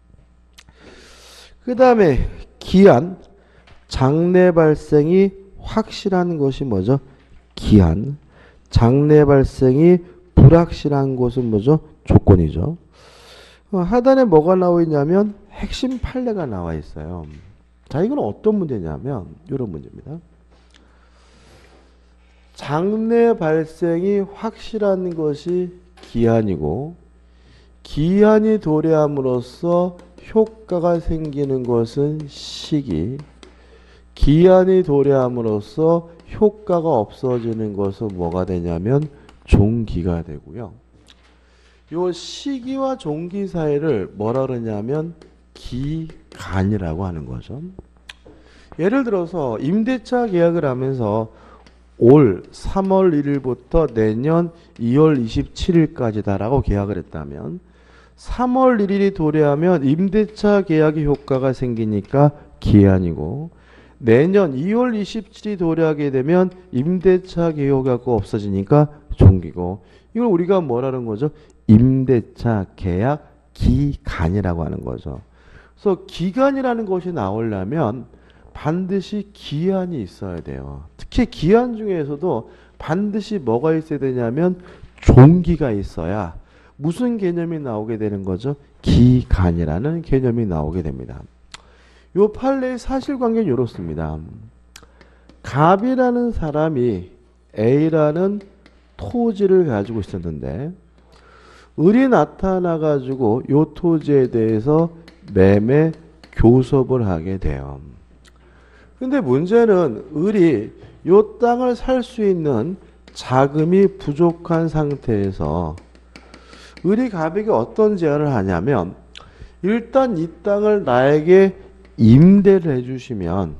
그 다음에 기한, 장래 발생이 확실한 것이 뭐죠? 기한, 장래 발생이 불확실한 것은 뭐죠? 조건이죠. 어, 하단에 뭐가 나와 있냐면 핵심 판례가 나와 있어요. 자, 이건 어떤 문제냐면 이런 문제입니다. 장래 발생이 확실한 것이 기한이고 기한이 도래함으로써 효과가 생기는 것은 시기, 기한이 도래함으로써 효과가 없어지는 것은 뭐가 되냐면 종기가 되고요. 요 시기와 종기 사이를 뭐라 그러냐면 기간이라고 하는 거죠. 예를 들어서 임대차 계약을 하면서 올 삼월 일일부터 내년 이월 이십칠일까지다라고 계약을 했다면 삼월 일일이 도래하면 임대차 계약의 효과가 생기니까 기한이고 내년 이월 이십칠일이 도래하게 되면 임대차 계약이 없어지니까 종기고 이걸 우리가 뭐라는 거죠? 임대차 계약 기간이라고 하는 거죠. 그래서 기간이라는 것이 나오려면 반드시 기한이 있어야 돼요. 특히 기한 중에서도 반드시 뭐가 있어야 되냐면 종기가 있어야 무슨 개념이 나오게 되는 거죠? 기간이라는 개념이 나오게 됩니다. 요 판례의 사실관계는 이렇습니다. 갑이라는 사람이 A라는 토지를 가지고 있었는데 을이 나타나 가지고 요 토지에 대해서 매매 교섭을 하게 돼요. 근데 문제는 을이 요 땅을 살 수 있는 자금이 부족한 상태에서 을이 갑에게 어떤 제안을 하냐면 일단 이 땅을 나에게 임대를 해주시면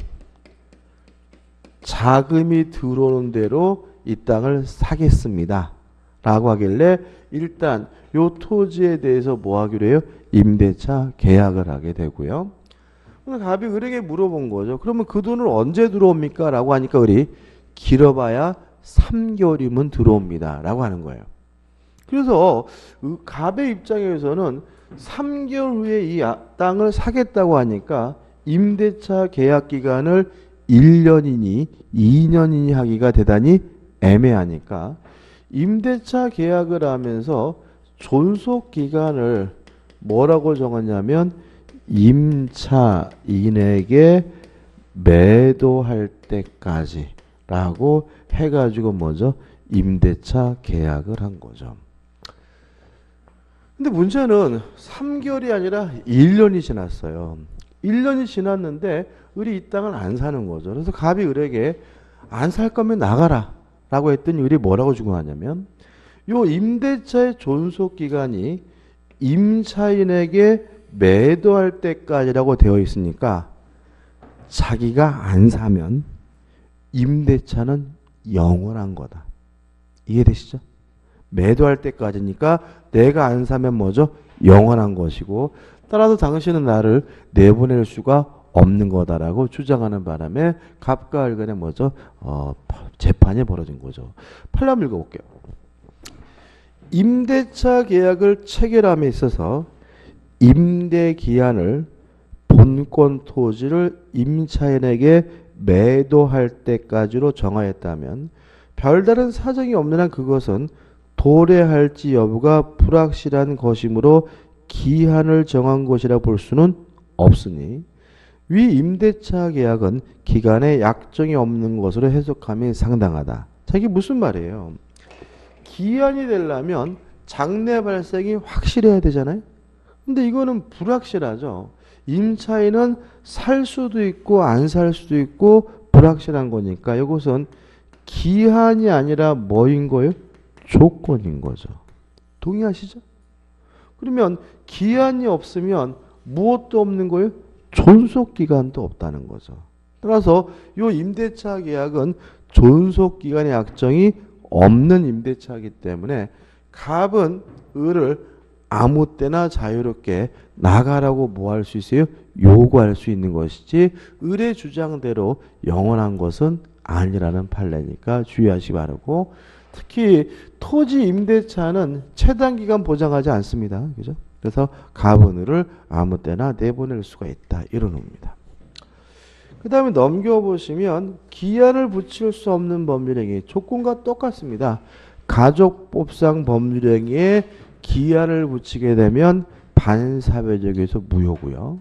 자금이 들어오는 대로 이 땅을 사겠습니다. 라고 하길래 일단 요 토지에 대해서 뭐 하기로 해요? 임대차 계약을 하게 되고요. 갑이 을에게 물어본 거죠. 그러면 그 돈을 언제 들어옵니까? 라고 하니까 을이 길어봐야 삼 개월이면 들어옵니다. 라고 하는 거예요. 그래서 갑의 입장에서는 삼 개월 후에 이 땅을 사겠다고 하니까 임대차 계약 기간을 일 년이니 이 년이니 하기가 대단히 애매하니까 임대차 계약을 하면서 존속 기간을 뭐라고 정했냐면 임차인에게 매도할 때까지 라고 해가지고 뭐죠? 임대차 계약을 한 거죠. 근데 문제는 삼 개월이 아니라 일 년이 지났어요. 일 년이 지났는데 을이 이 땅을 안 사는 거죠. 그래서 갑이 을에게 안 살 거면 나가라 라고 했더니 을이 뭐라고 주장하냐면 요 임대차의 존속 기간이 임차인에게 매도할 때까지라고 되어 있으니까 자기가 안 사면 임대차는 영원한 거다. 이해되시죠? 매도할 때까지니까 내가 안 사면 뭐죠? 영원한 것이고 따라서 당신은 나를 내보낼 수가 없는 거다라고 주장하는 바람에 갑과 을 간에 뭐죠? 어, 재판이 벌어진 거죠. 팔람 읽어볼게요. 임대차 계약을 체결함에 있어서 임대 기한을 본권 토지를 임차인에게 매도할 때까지로 정하였다면 별다른 사정이 없는 한 그것은 도래할지 여부가 불확실한 것이므로 기한을 정한 것이라 볼 수는 없으니 위 임대차 계약은 기간에 약정이 없는 것으로 해석함이 상당하다. 자, 이게 무슨 말이에요? 기한이 되려면 장래 발생이 확실해야 되잖아요. 근데 이거는 불확실하죠. 임차인은 살 수도 있고 안 살 수도 있고 불확실한 거니까 이것은 기한이 아니라 뭐인 거예요? 조건인 거죠. 동의하시죠? 그러면 기한이 없으면 무엇도 없는 거예요? 존속기간도 없다는 거죠. 따라서 이 임대차 계약은 존속기간의 약정이 없는 임대차이기 때문에 갑은 을을 아무 때나 자유롭게 나가라고 뭐 할 수 있어요? 요구할 수 있는 것이지 을의 주장대로 영원한 것은 아니라는 판례니까 주의하시기 바라고 특히 토지 임대차는 최단 기간 보장하지 않습니다. 그죠? 그래서 갑은 을을 아무 때나 내보낼 수가 있다. 이런 의미입니다. 그 다음에 넘겨보시면 기한을 붙일 수 없는 법률행위 조건과 똑같습니다. 가족법상 법률행위에 기한을 붙이게 되면 반사회적에서 무효고요.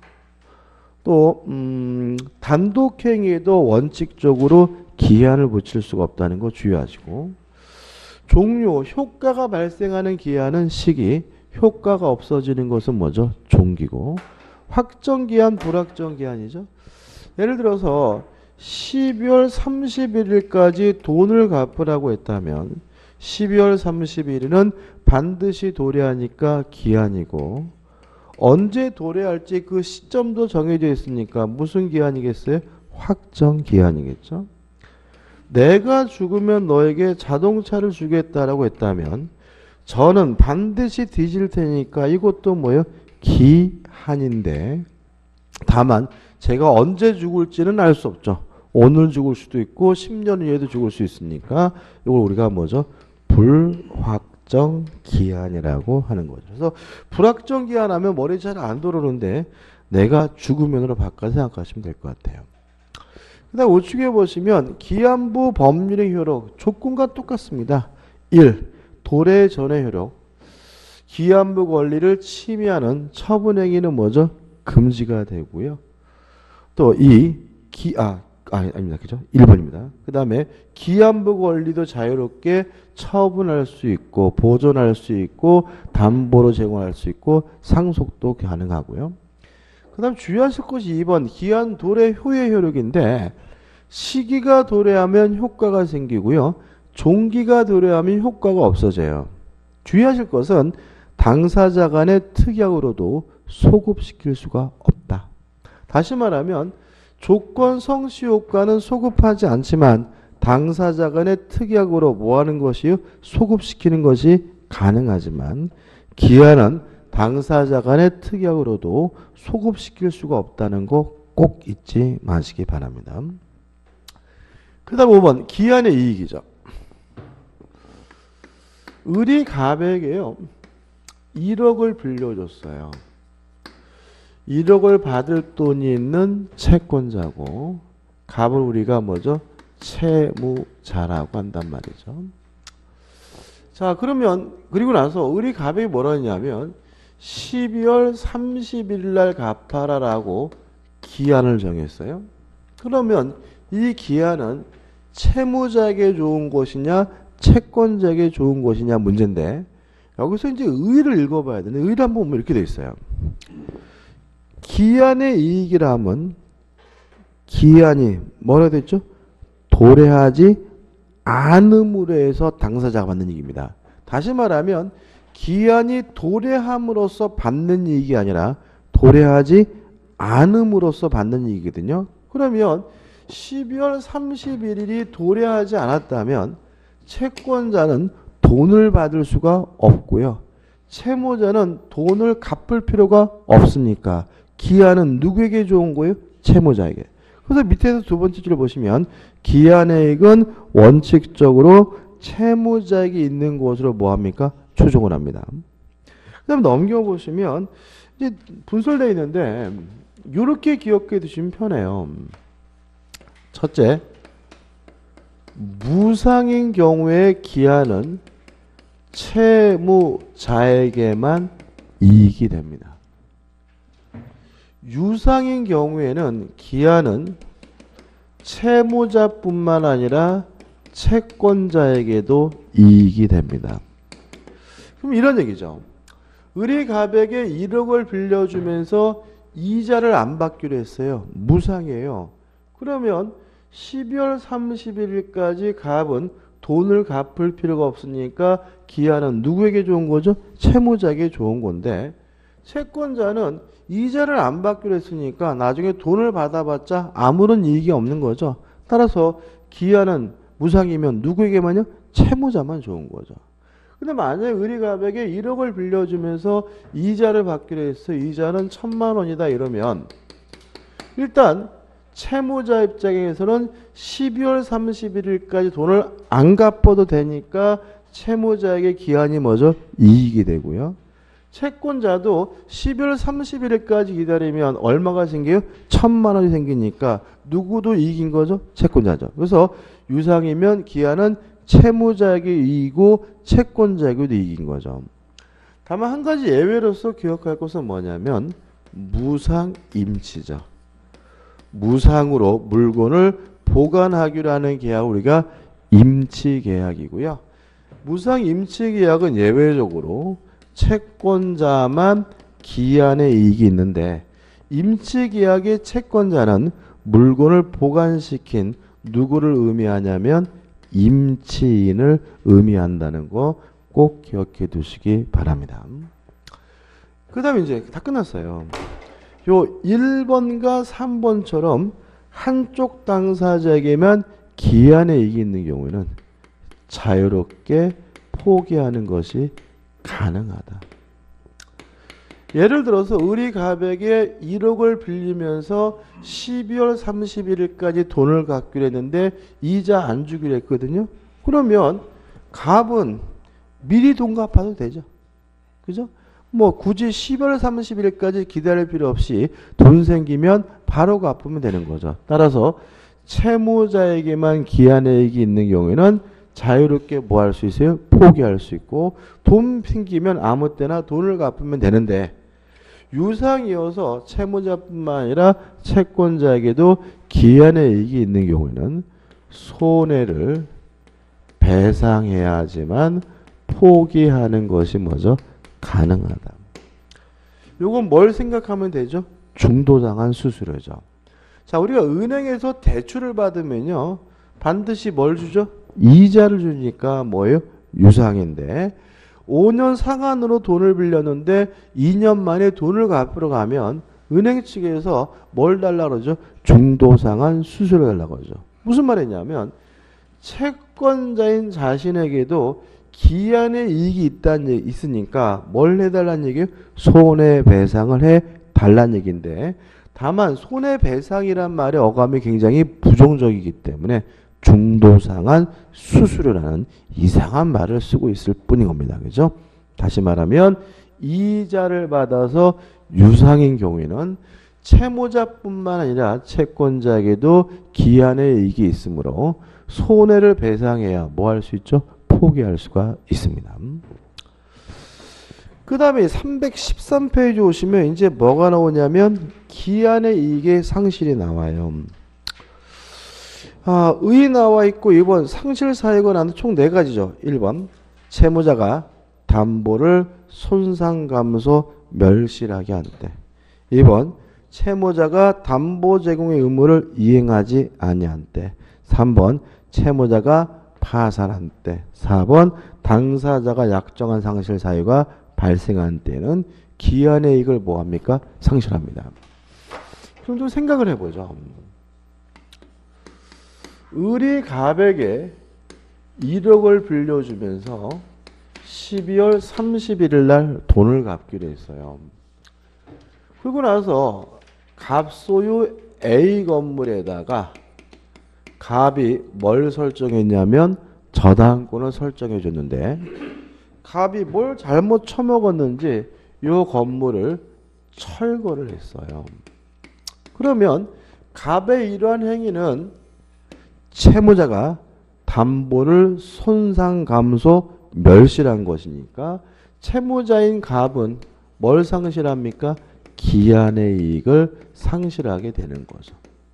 또 음, 단독행위에도 원칙적으로 기한을 붙일 수가 없다는 거 주의하시고 종료, 효과가 발생하는 기한은 시기, 효과가 없어지는 것은 뭐죠? 종기고 확정기한, 불확정기한이죠. 예를 들어서 십이월 삼십일일까지 돈을 갚으라고 했다면 십이월 삼십일일은 반드시 도래하니까 기한이고 언제 도래할지 그 시점도 정해져 있으니까 무슨 기한이겠어요? 확정 기한이겠죠. 내가 죽으면 너에게 자동차를 주겠다라고 했다면 저는 반드시 뒤질 테니까 이것도 뭐예요? 기한인데 다만 제가 언제 죽을지는 알 수 없죠. 오늘 죽을 수도 있고 십 년 후에도 죽을 수 있으니까 이걸 우리가 뭐죠? 불확정 기한이라고 하는 거죠. 그래서 불확정 기한 하면 머리 잘 안 돌아오는데 내가 죽으면으로 바꿔 생각하시면 될 것 같아요. 그 다음 우측에 보시면 기한부 법률의 효력 조건과 똑같습니다. 일. 도래 전의 효력 기한부 권리를 침해하는 처분행위는 뭐죠? 금지가 되고요. 또 이. 기, 아, 아, 아닙니다. 그죠? 일 번입니다. 그 다음에 기한부 권리도 자유롭게 처분할 수 있고 보존할 수 있고 담보로 제공할 수 있고 상속도 가능하고요. 그 다음 주의하실 것이 이 번 기한 도래 효의 효력인데 시기가 도래하면 효과가 생기고요. 종기가 도래하면 효과가 없어져요. 주의하실 것은 당사자 간의 특약으로도 소급시킬 수가 없다. 다시 말하면 조건 성시 효과는 소급하지 않지만 당사자 간의 특약으로 뭐하는 것이요? 소급시키는 것이 가능하지만 기한은 당사자 간의 특약으로도 소급시킬 수가 없다는 거 꼭 잊지 마시기 바랍니다. 그 다음 오 번 기한의 이익이죠. 을이 갑에게요 일억을 빌려줬어요. 일억을 받을 돈이 있는 채권자고 갑을 우리가 뭐죠? 채무자라고 한단 말이죠. 자 그러면 그리고 나서 을이 갑에게 뭐라 했냐면 십이월 삼십일 날 갚아라 라고 기한을 정했어요. 그러면 이 기한은 채무자에게 좋은 것이냐 채권자에게 좋은 것이냐 문제인데 여기서 이제 의의를 읽어봐야 되는데 의의를 한번 보면 이렇게 돼 있어요. 기한의 이익이라 하면 기한이 뭐라 됐죠? 도래하지 않음으로 해서 당사자가 받는 이익입니다. 다시 말하면 기한이 도래함으로써 받는 이익이 아니라 도래하지 않음으로써 받는 이익이거든요. 그러면 십이월 삼십일일이 도래하지 않았다면 채권자는 돈을 받을 수가 없고요. 채무자는 돈을 갚을 필요가 없으니까 기한은 누구에게 좋은 거예요? 채무자에게. 그래서 밑에서 두 번째 줄을 보시면 기한의익은 원칙적으로 채무자에게 있는 것으로 뭐합니까? 추정을 합니다. 그 다음 넘겨보시면 이제 분설되어 있는데 이렇게 기억해 두시면 편해요. 첫째, 무상인 경우에 기한은 채무자에게만 이익이 됩니다. 유상인 경우에는 기한은 채무자뿐만 아니라 채권자에게도 이익이 됩니다. 그럼 이런 얘기죠. 을이갑에게 일억을 빌려주면서 이자를 안 받기로 했어요. 무상이에요. 그러면 십이월 삼십일일까지 갑은 돈을 갚을 필요가 없으니까 기한은 누구에게 좋은 거죠? 채무자에게 좋은 건데 채권자는 이자를 안 받기로 했으니까 나중에 돈을 받아봤자 아무런 이익이 없는 거죠. 따라서 기한은 무상이면 누구에게만요? 채무자만 좋은 거죠. 근데 만약에 을이갑에게 일억을 빌려주면서 이자를 받기로 했어요. 이자는 천만 원이다 이러면 일단 채무자 입장에서는 십이월 삼십일일까지 돈을 안 갚아도 되니까 채무자에게 기한이 뭐죠? 이익이 되고요. 채권자도 십이월 삼십일일까지 기다리면 얼마가 생겨요? 천만 원이 생기니까 누구도 이익인 거죠? 채권자죠. 그래서 유상이면 기한은 채무자에게 이익이고 채권자에게도 이익인 거죠. 다만 한 가지 예외로서 기억할 것은 뭐냐면 무상임치죠. 무상으로 물건을 보관하기로 하는 계약을 우리가 임치계약이고요. 무상임치계약은 예외적으로 채권자만 기한의 이익이 있는데 임치계약의 채권자는 물건을 보관시킨 누구를 의미하냐면 임치인을 의미한다는 거 꼭 기억해 두시기 바랍니다. 그 다음에 이제 다 끝났어요. 요 일 번과 삼 번처럼 한쪽 당사자에게만 기한의 이익이 있는 경우에는 자유롭게 포기하는 것이 가능하다. 예를 들어서 을이갑에게 일억을 빌리면서 십이월 삼십일일까지 돈을 갚기로 했는데 이자 안 주기로 했거든요. 그러면 갑은 미리 돈 갚아도 되죠. 그죠? 뭐 굳이 십이월 삼십일일까지 기다릴 필요 없이 돈 생기면 바로 갚으면 되는 거죠. 따라서 채무자에게만 기한의 이익이 있는 경우에는 자유롭게 뭐 할 수 있어요? 포기할 수 있고 돈 생기면 아무 때나 돈을 갚으면 되는데 유상이어서 채무자뿐만 아니라 채권자에게도 기한의 이익이 있는 경우에는 손해를 배상해야 하지만 포기하는 것이 뭐죠? 가능하다. 요건 뭘 생각하면 되죠? 중도당한 수수료죠. 자, 우리가 은행에서 대출을 받으면요. 반드시 뭘 주죠? 이자를 주니까 뭐예요? 유상인데 오 년 상한으로 돈을 빌렸는데 이 년 만에 돈을 갚으러 가면 은행 측에서 뭘 달라고 그러죠? 중도상한 수수료 달라고 그러죠. 무슨 말이냐면 채권자인 자신에게도 기한의 이익이 있다는 얘기, 있으니까 뭘 해달라는 얘기예요? 손해배상을 해달라는 얘기인데 다만 손해배상이란 말의 어감이 굉장히 부정적이기 때문에 중도상한 수수료라는 이상한 말을 쓰고 있을 뿐인 겁니다. 그죠? 다시 말하면 이자를 받아서 유상인 경우에는 채무자뿐만 아니라 채권자에게도 기한의 이익이 있으므로 손해를 배상해야 뭐 할 수 있죠? 포기할 수가 있습니다. 그 다음에 삼백십삼 페이지 오시면 이제 뭐가 나오냐면 기한의 이익의 상실이 나와요. 아, 의 나와 있고 이 번 상실 사유가 나는데 총 네 가지죠. 일 번 채무자가 담보를 손상 감소 멸실하게 하는데 이 번 채무자가 담보 제공의 의무를 이행하지 아니한 때 삼 번 채무자가 파산한 때 사 번 당사자가 약정한 상실 사유가 발생한 때는 기한의 이익을 뭐합니까? 상실합니다. 그럼 좀 생각을 해보죠. 을이 갑에게 일억을 빌려주면서 십이월 삼십일일 날 돈을 갚기로 했어요. 그리고 나서 갑 소유 A 건물에다가 갑이 뭘 설정했냐면 저당권을 설정해 줬는데 갑이 뭘 잘못 처먹었는지 이 건물을 철거를 했어요. 그러면 갑의 이러한 행위는 채무자가 담보를 손상 감소 멸실한 것이니까 채무자인 갑은 뭘 상실합니까? 기한의 이익을 상실하게 되는 거죠.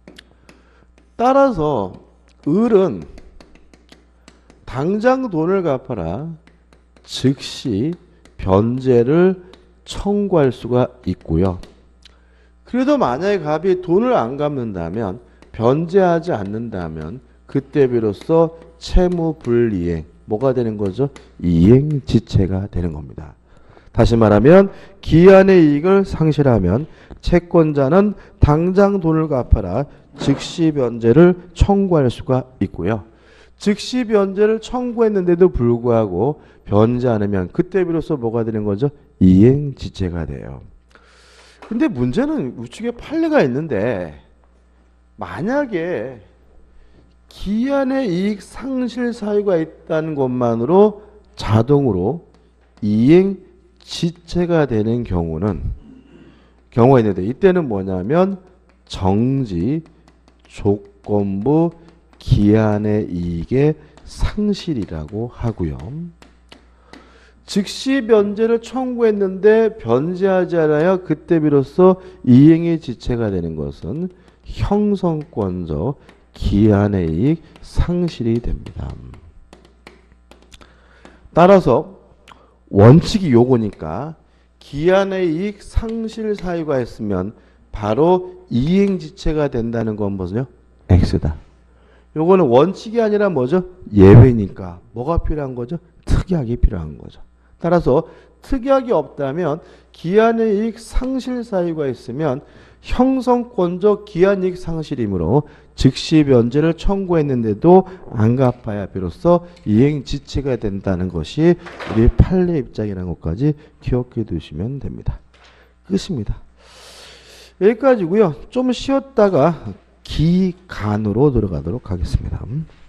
따라서 을은 당장 돈을 갚아라 즉시 변제를 청구할 수가 있고요. 그래도 만약에 갑이 돈을 안 갚는다면 변제하지 않는다면 그때 비로소 채무 불이행 뭐가 되는 거죠? 이행지체가 되는 겁니다. 다시 말하면 기한의 이익을 상실하면 채권자는 당장 돈을 갚아라 즉시 변제를 청구할 수가 있고요. 즉시 변제를 청구했는데도 불구하고 변제 않으면 그때 비로소 뭐가 되는 거죠? 이행지체가 돼요. 근데 문제는 우측에 판례가 있는데 만약에 기한의 이익 상실 사유가 있다는 것만으로 자동으로 이행지체가 되는 경우는 경우가 있는데 이때는 뭐냐면 정지, 조건부, 기한의 이익의 상실이라고 하고요. 즉시 변제를 청구했는데 변제하지 않아야 그때 비로소 이행의 지체가 되는 것은 형성권적 기한의 이익 상실이 됩니다. 따라서 원칙이 요거니까 기한의 이익 상실 사유가 있으면 바로 이행지체가 된다는 건 뭐죠? X다. 요거는 원칙이 아니라 뭐죠? 예외니까 뭐가 필요한 거죠? 특약이 필요한 거죠. 따라서 특약이 없다면 기한의 이익 상실 사유가 있으면 형성권적 기한이익 상실이므로 즉시 변제를 청구했는데도 안 갚아야 비로소 이행지체가 된다는 것이 우리 판례 입장이라는 것까지 기억해 두시면 됩니다. 끝입니다. 여기까지고요. 좀 쉬었다가 기간으로 들어가도록 하겠습니다.